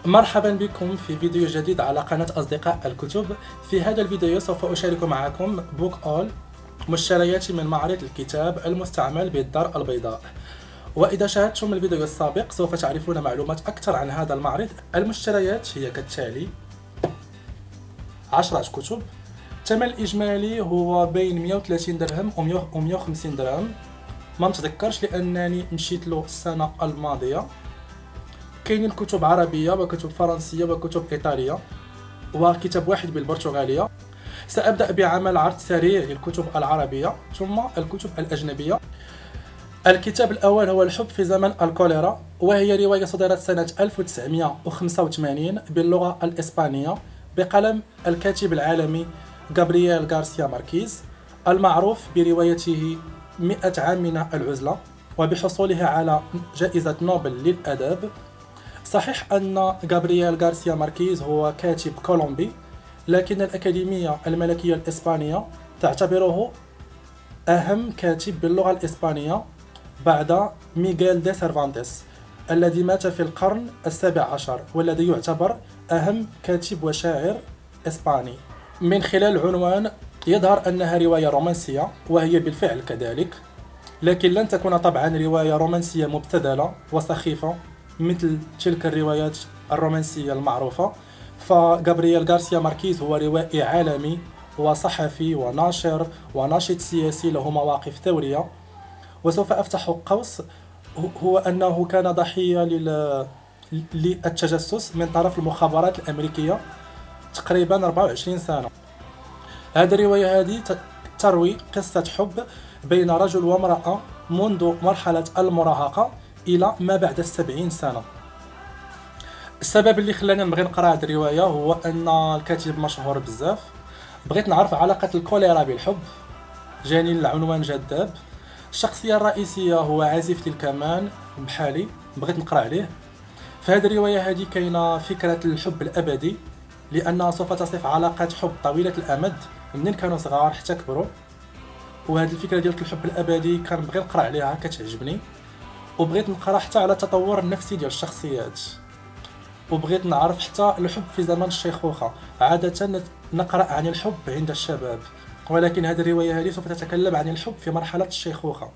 مرحبا بكم في فيديو جديد على قناة أصدقاء الكتب. في هذا الفيديو سوف أشارك معكم بوك أول، مشترياتي من معرض الكتاب المستعمل بالدار البيضاء. وإذا شاهدتم الفيديو السابق سوف تعرفون معلومات أكثر عن هذا المعرض. المشتريات هي كالتالي: 10 كتب، الثمن الإجمالي هو بين 130 درهم و 150 درهم. ما نتذكرش لأنني مشيت له السنة الماضية. كاينين كتب عربية وكتب فرنسية وكتب إيطالية وكتاب واحد بالبرتغالية. سأبدأ بعمل عرض سريع للكتب العربية ثم الكتب الأجنبية. الكتاب الأول هو الحب في زمن الكوليرا، وهي رواية صدرت سنة 1985 باللغة الإسبانية بقلم الكاتب العالمي غابرييل غارسيا ماركيز، المعروف بروايته 100 عام من العزلة وبحصوله على جائزة نوبل للأدب. صحيح أن غابرييل غارسيا ماركيز هو كاتب كولومبي، لكن الأكاديمية الملكية الإسبانية تعتبره أهم كاتب باللغة الإسبانية بعد ميغيل دي سيرفانتيس الذي مات في القرن السابع عشر، والذي يعتبر أهم كاتب وشاعر إسباني. من خلال العنوان يظهر أنها رواية رومانسية، وهي بالفعل كذلك، لكن لن تكون طبعا رواية رومانسية مبتذلة وسخيفة مثل تلك الروايات الرومانسية المعروفة. فغابرييل غارسيا ماركيز هو روائي عالمي وصحفي وناشر وناشط سياسي له مواقف ثورية. وسوف أفتح قوس، هو أنه كان ضحية للتجسس من طرف المخابرات الأمريكية تقريبا 24 سنة. هذه الرواية هذه تروي قصة حب بين رجل وامرأة منذ مرحلة المراهقة إلى ما بعد 70 سنة. السبب اللي خلاني نبغي نقرا هذه الرواية هو أن الكاتب مشهور بزاف. بغيت نعرف علاقة الكوليرا بالحب، جاني العنوان جذاب. الشخصية الرئيسية هو عازف للكمان بحالي، بغيت نقرا عليه. في هذه الرواية هذه كاينة فكرة الحب الأبدي، لأنها سوف تصف علاقات حب طويلة الأمد منين كانوا صغار حتى كبروا. وهذه الفكرة ديال الحب الأبدي كنبغي نقرا عليها، كتعجبني. وبغيت نقرا حتى على التطور النفسي ديال الشخصيات، وبغيت نعرف حتى الحب في زمن الشيخوخة. عادة نقرأ عن الحب عند الشباب، ولكن هذه الرواية هذه سوف تتكلم عن الحب في مرحلة الشيخوخة.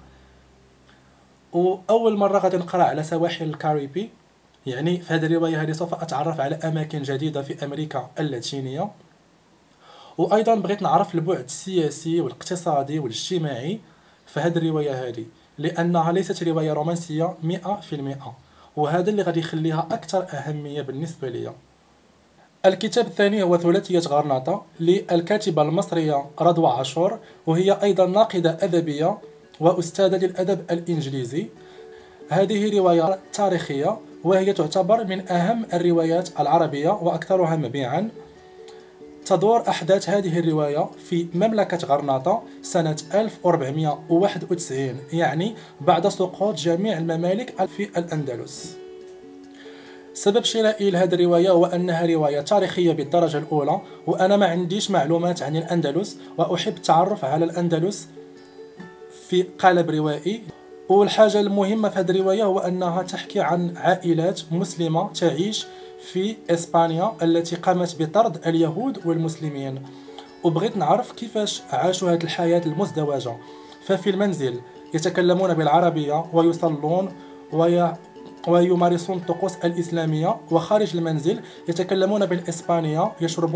وأول مرة غادي نقرأ على سواحل الكاريبي، يعني في هذه الرواية هذه سوف أتعرف على أماكن جديدة في أمريكا اللاتينية. وأيضا بغيت نعرف البعد السياسي والاقتصادي والاجتماعي في هذه الرواية هذه، لأنها ليست رواية رومانسية 100%، وهذا اللي غادي يخليها أكثر أهمية بالنسبة لي. الكتاب الثاني هو ثلاثية غرناطة للكاتبة المصرية رضوى عاشور، وهي أيضا ناقدة أدبية وأستاذة للأدب الإنجليزي. هذه رواية تاريخية، وهي تعتبر من أهم الروايات العربية وأكثرها مبيعا. تدور أحداث هذه الرواية في مملكة غرناطة سنة 1491، يعني بعد سقوط جميع الممالك في الأندلس. سبب شرائي لهذه الرواية هو أنها رواية تاريخية بالدرجة الأولى، وأنا ما عنديش معلومات عن الأندلس وأحب التعرف على الأندلس في قالب روائي. والحاجة المهمة في هذه الرواية هو أنها تحكي عن عائلات مسلمة تعيش في إسبانيا التي قامت بطرد اليهود والمسلمين. وبغيت نعرف كيفاش عاشوا هذه الحياة المزدوجة. ففي المنزل يتكلمون بالعربية ويصلون ويمارسون الطقوس الإسلامية، وخارج المنزل يتكلمون بالإسبانية،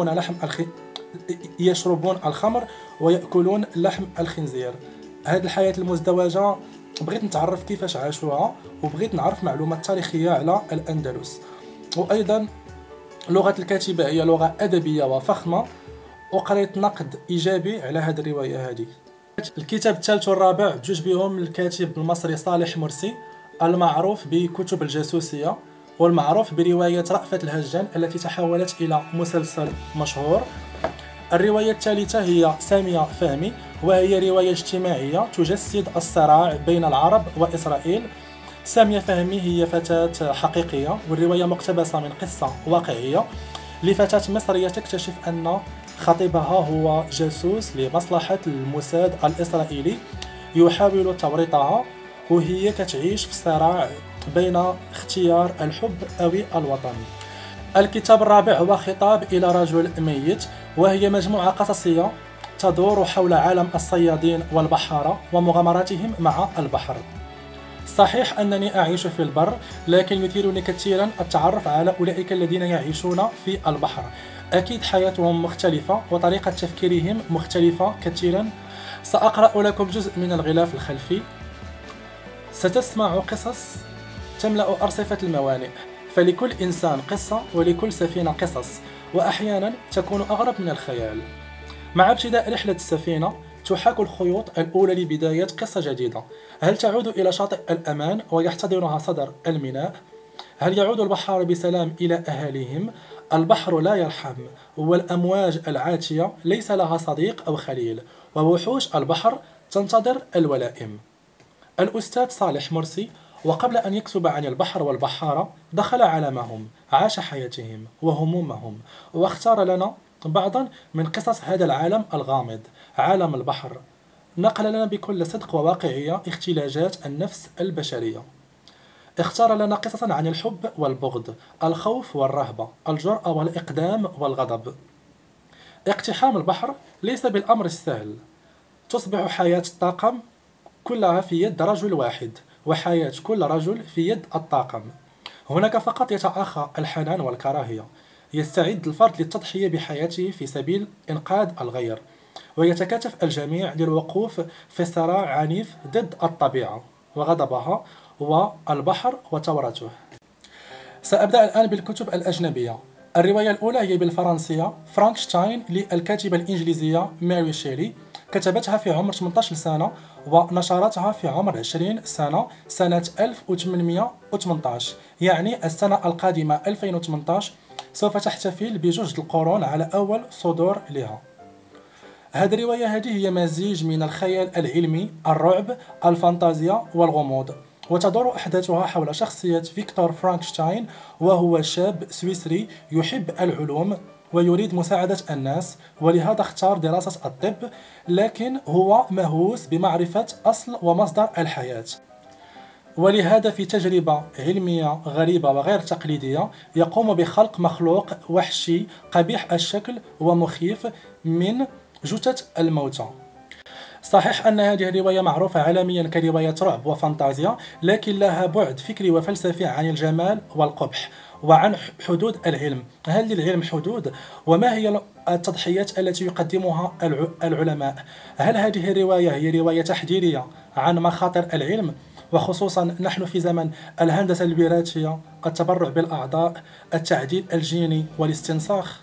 يشربون الخمر ويأكلون لحم الخنزير. هذه الحياة المزدوجة بغيت نتعرف كيفاش عاشوها، وبغيت نعرف معلومات تاريخية على الأندلس. وأيضا لغة الكاتبة هي لغة أدبية وفخمة، وقريت نقد إيجابي على هذه الرواية هذه. الكتاب الثالث والرابع بجوج بهم الكاتب المصري صالح مرسي، المعروف بكتب الجاسوسية والمعروف برواية رأفت الهجان التي تحولت إلى مسلسل مشهور. الرواية الثالثة هي سامية فهمي، وهي رواية اجتماعية تجسد الصراع بين العرب وإسرائيل. سامية فهمي هي فتاة حقيقية، والرواية مقتبسة من قصة واقعية لفتاة مصرية تكتشف أن خطيبها هو جاسوس لمصلحة الموساد الإسرائيلي يحاول توريطها، وهي كتعيش في صراع بين اختيار الحب أو الوطن. الكتاب الرابع هو خطاب إلى رجل ميت، وهي مجموعة قصصية تدور حول عالم الصيادين والبحارة ومغامراتهم مع البحر. صحيح أنني أعيش في البر، لكن يثيرني كثيرا التعرف على أولئك الذين يعيشون في البحر. أكيد حياتهم مختلفة وطريقة تفكيرهم مختلفة كثيرا. سأقرأ لكم جزء من الغلاف الخلفي. ستسمع قصص تملأ أرصفة الموانئ، فلكل إنسان قصة ولكل سفينة قصص، وأحيانا تكون أغرب من الخيال. مع ابتداء رحلة السفينة تحاك الخيوط الأولى لبداية قصة جديدة. هل تعود إلى شاطئ الأمان ويحتضنها صدر الميناء؟ هل يعود البحار بسلام إلى أهاليهم؟ البحر لا يرحم، والأمواج العاتية ليس لها صديق أو خليل، ووحوش البحر تنتظر الولائم. الأستاذ صالح مرسي، وقبل أن يكتب عن البحر والبحارة دخل عالمهم، عاش حياتهم وهمومهم، واختار لنا بعضا من قصص هذا العالم الغامض، عالم البحر. نقل لنا بكل صدق وواقعية اختلاجات النفس البشرية. اختار لنا قصصا عن الحب والبغض، الخوف والرهبة، الجرأة والإقدام والغضب. اقتحام البحر ليس بالأمر السهل. تصبح حياة الطاقم كلها في يد رجل واحد، وحياة كل رجل في يد الطاقم. هناك فقط يتأخى الحنان والكراهية. يستعد الفرد للتضحية بحياته في سبيل إنقاذ الغير، ويتكاتف الجميع للوقوف في صراع عنيف ضد الطبيعة وغضبها والبحر وثورته. سأبدأ الآن بالكتب الأجنبية. الرواية الأولى هي بالفرنسية فرانكشتاين للكاتبة الإنجليزية ماري شيلي. كتبتها في عمر 18 سنة ونشرتها في عمر 20 سنة سنة 1818، يعني السنة القادمة 2018 سوف تحتفل بجوج القرون على أول صدور لها. هذه الرواية هي مزيج من الخيال العلمي، الرعب، الفانتازيا والغموض، وتدور أحداثها حول شخصية فيكتور فرانكشتاين، وهو شاب سويسري يحب العلوم ويريد مساعدة الناس، ولهذا اختار دراسة الطب، لكن هو مهووس بمعرفة أصل ومصدر الحياة. ولهذا في تجربة علمية غريبة وغير تقليدية يقوم بخلق مخلوق وحشي قبيح الشكل ومخيف من جثث الموتى. صحيح أن هذه الرواية معروفة عالميا كرواية رعب وفانتازيا، لكن لها بعد فكري وفلسفي عن الجمال والقبح وعن حدود العلم. هل للعلم حدود؟ وما هي التضحيات التي يقدمها العلماء؟ هل هذه الرواية هي رواية تحذيرية عن مخاطر العلم، وخصوصا نحن في زمن الهندسة الوراثية، التبرع بالأعضاء، التعديل الجيني والاستنساخ؟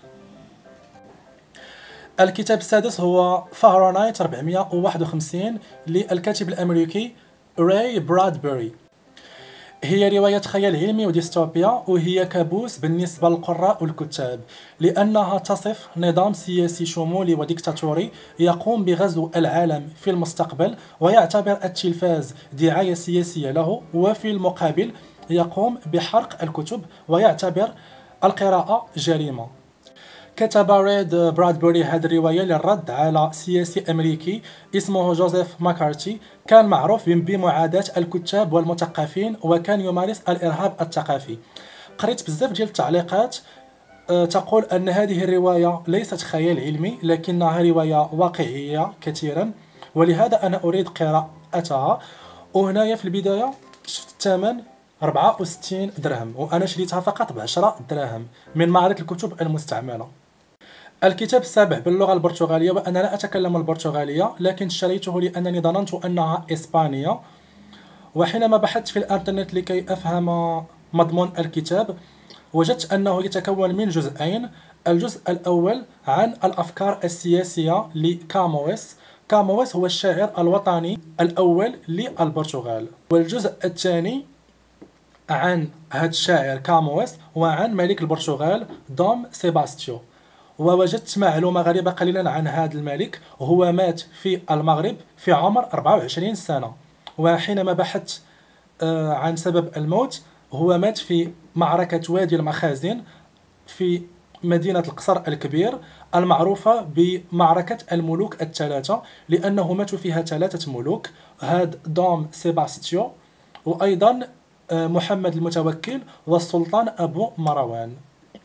الكتاب السادس هو فahrenheit 451 للكاتب الأمريكي راي برادبري. هي رواية خيال علمي وديستوبيا، وهي كابوس بالنسبة للقراء والكتاب، لأنها تصف نظام سياسي شمولي وديكتاتوري يقوم بغزو العالم في المستقبل، ويعتبر التلفاز دعاية سياسية له، وفي المقابل يقوم بحرق الكتب ويعتبر القراءة جريمة. كتب ريد برادبري هذه الرواية للرد على سياسي أمريكي اسمه جوزيف ماكارتي، كان معروف بمعاداة الكتاب والمثقفين، وكان يمارس الإرهاب الثقافي. قريت بزاف ديال التعليقات تقول أن هذه الرواية ليست خيال علمي، لكنها رواية واقعية كثيرا، ولهذا أنا أريد قراءتها. وهنايا في البداية شفت الثمن 64 درهم، وأنا شريتها فقط ب10 دراهم من معرض الكتب المستعملة. الكتاب السابع باللغة البرتغالية، وأنا لا أتكلم البرتغالية، لكن اشتريته لأنني ظننت أنها إسبانية، وحينما بحثت في الإنترنت لكي أفهم مضمون الكتاب وجدت أنه يتكون من جزئين. الجزء الأول عن الأفكار السياسية لكامويس. كامويس هو الشاعر الوطني الأول للبرتغال، والجزء الثاني عن هذا الشاعر كامويس وعن ملك البرتغال دوم سيباستيو. ووجدت معلومة غريبة قليلا عن هذا الملك، هو مات في المغرب في عمر 24 سنة، وحينما بحثت عن سبب الموت هو مات في معركة وادي المخازن في مدينة القصر الكبير المعروفة بمعركة الملوك الثلاثة، لأنه ماتوا فيها 3 ملوك، هذا دوم سيباستيو وأيضا محمد المتوكل والسلطان أبو مروان.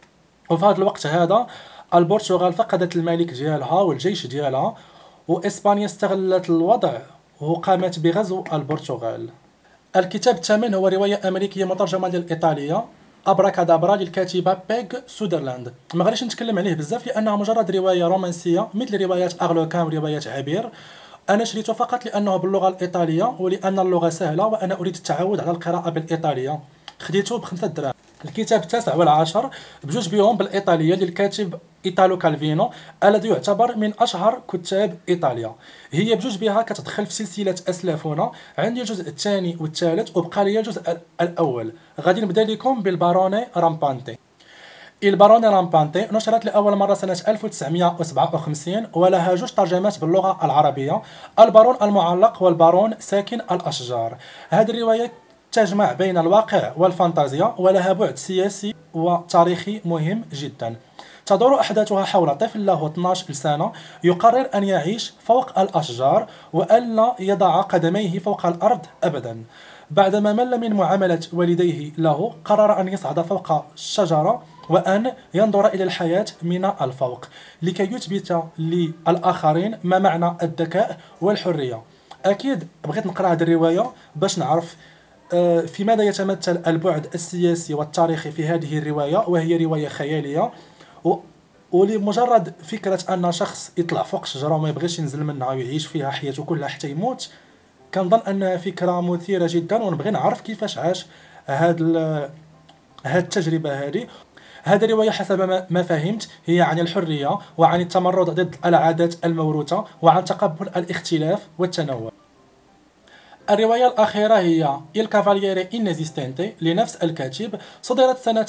وفي هذا الوقت هذا البرتغال فقدت الملك ديالها والجيش ديالها، وإسبانيا استغلت الوضع وقامت بغزو البرتغال. الكتاب الثامن هو رواية أمريكية مترجمة للإيطالية، أبراكادابرا للكاتبة بيغ سودرلاند. ما غاديش نتكلم عليه بزاف لأنها مجرد رواية رومانسية مثل روايات أغلوكان وروايات عبير. أنا شريته فقط لأنه باللغة الإيطالية ولأن اللغة سهلة وأنا أريد التعود على القراءة بالإيطالية. خديته ب5 دراهم. الكتاب التاسع والعاشر بجوج بهم بالإيطالية للكاتب إيطالو كالفينو الذي يعتبر من أشهر كتاب إيطاليا. هي بجوج بها كتدخل في سلسلة أسلافنا. عندي الجزء الثاني والثالث وبقى لي الجزء الأول. غادي نبدا لكم بالباروني رامبانتي. الباروني رامبانتي نشرت لأول مرة سنة 1957 ولها جوج ترجمات باللغة العربية، البارون المعلق والبارون ساكن الأشجار. هذه الرواية تجمع بين الواقع والفانتازيا ولها بعد سياسي وتاريخي مهم جدا. تدور أحداثها حول طفل له 12 سنة يقرر أن يعيش فوق الأشجار وأن لا يضع قدميه فوق الأرض أبدا. بعدما مل من معاملة والديه له قرر أن يصعد فوق الشجرة وأن ينظر إلى الحياة من الفوق لكي يثبت للآخرين ما معنى الذكاء والحرية. أكيد بغيت نقرأ هذه الرواية باش نعرف في ماذا يتمثل البعد السياسي والتاريخي في هذه الرواية، وهي رواية خيالية ولمجرد فكرة أن شخص يطلع فوق شجرة وما يبغيش ينزل منها ويعيش فيها حياته كلها حتى يموت، كنظن أنها فكرة مثيرة جدا ونبغي نعرف كيفاش عاش هاد التجربة هذه. هذه الرواية حسب ما فهمت هي عن الحرية وعن التمرد ضد العادات الموروثة وعن تقبل الاختلاف والتنوع. الرواية الأخيرة هي Il Cavaliere Inesistente لنفس الكاتب، صدرت سنة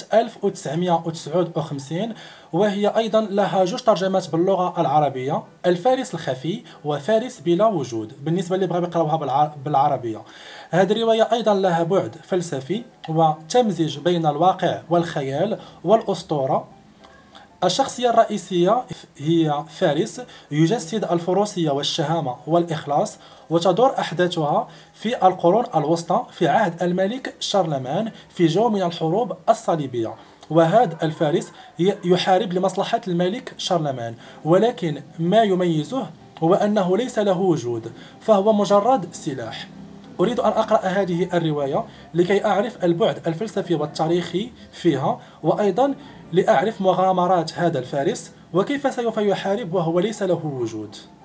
1959 وهي أيضا لها جوج ترجمات باللغة العربية، الفارس الخفي وفارس بلا وجود بالنسبة اللي بغاو يقراوها بالعربية. هذه الرواية أيضا لها بعد فلسفي وتمزج بين الواقع والخيال والأسطورة. الشخصية الرئيسية هي فارس يجسد الفروسية والشهامة والإخلاص، وتدور أحداثها في القرون الوسطى في عهد الملك شارلمان في جو من الحروب الصليبية. وهذا الفارس يحارب لمصلحة الملك شارلمان، ولكن ما يميزه هو أنه ليس له وجود، فهو مجرد سلاح. أريد أن أقرأ هذه الرواية لكي أعرف البعد الفلسفي والتاريخي فيها، وأيضا لأعرف مغامرات هذا الفارس وكيف سوف يحارب وهو ليس له وجود.